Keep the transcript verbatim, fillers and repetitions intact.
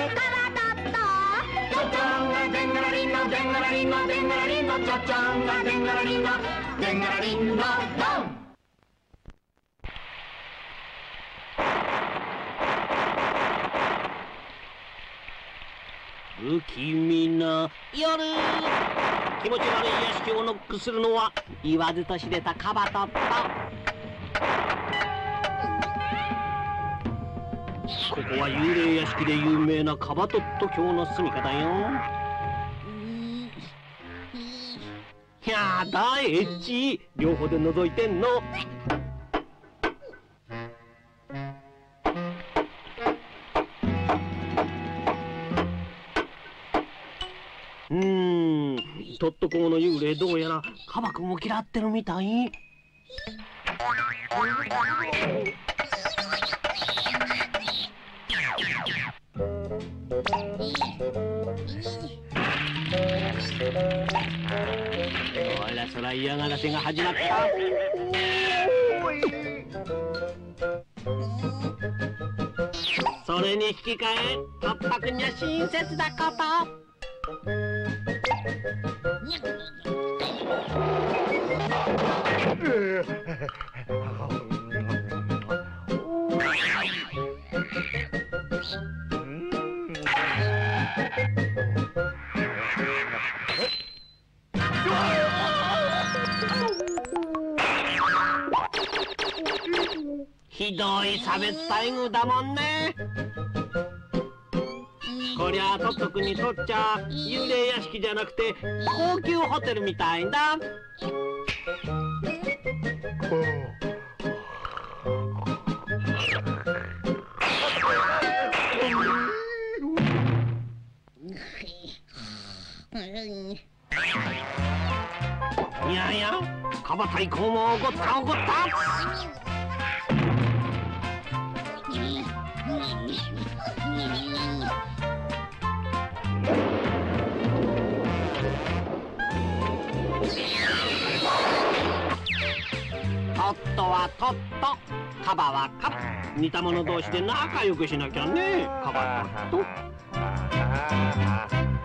不気味な夜。気持ち悪い屋敷をノックするのは言わずと知れたカバトット。ここは幽霊屋敷で有名なカバトット教の住みかだよ。やだエッチ、両方で覗いてんの。うーん、トット公の幽霊どうやらカバ君を嫌ってるみたい。ほらそら嫌がらせが始まった。それに引き換えトット君には親切なこと。ひどい差別待遇だもんね。こりゃトット君にとっちゃ幽霊屋敷じゃなくて高級ホテルみたいだ。いやいや、カバ大公も怒った怒った。トットはトット、カバはカバ。似た者同士で仲良くしなきゃね。カバトット。